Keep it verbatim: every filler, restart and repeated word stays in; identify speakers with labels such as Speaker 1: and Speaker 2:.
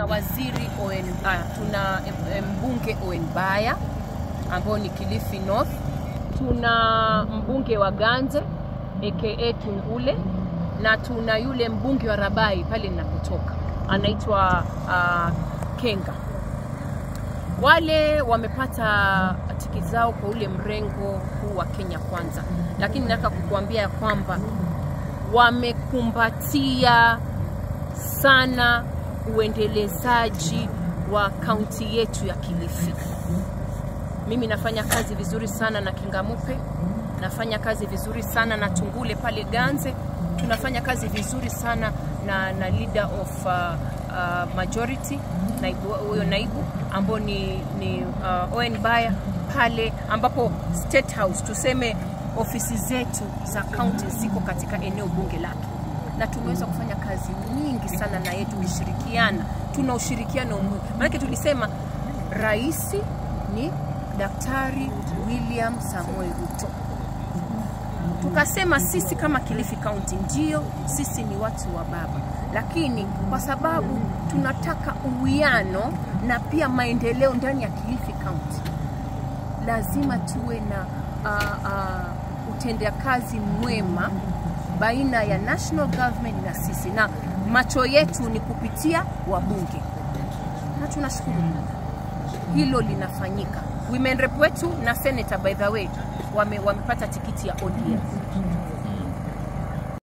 Speaker 1: tuna waziri Owen, uh, tuna mbunge Owen Baya ambao ni Kilifi North, tuna mbunge wa Ganze aka Tungule, na tuna yule mbunge wa Rabai pale ninapotoka anaitwa uh, Kenga. Wale wamepata tiketi zao kwa ule mrengo huu wa Kenya Kwanza, lakini nataka kukuambia kwamba wamekumbatia sana uendelezaji wa kaunti yetu ya Kilifi. Mimi nafanya kazi vizuri sana na Kingamupe, nafanya kazi vizuri sana na Tungule pale Ganze, tunafanya kazi vizuri sana na, na leader of uh, uh, majority, naibu, huyo naibu ambao ni, ni uh, Owen Baya pale, ambapo State House tuseme ofisi zetu za county ziko katika eneo bunge lake, na tumeweza kufanya kazi nyingi sana na yetu kushirikiana. Tuna ushirikiano mwingi. Maana tulisema rais ni Daktari William Samoei Ruto. Tukasema sisi kama Kilifi County ndio sisi ni watu wa baba, lakini kwa sababu tunataka uwiano na pia maendeleo ndani ya Kilifi County, lazima tuwe na uh, uh, utendakazi mwema baina ya national government na sisi, na macho yetu ni kupitia wabunge, na tunashukuru hilo linafanyika. Women rep wetu na senator by the way wame, wamepata tikiti ya O D M.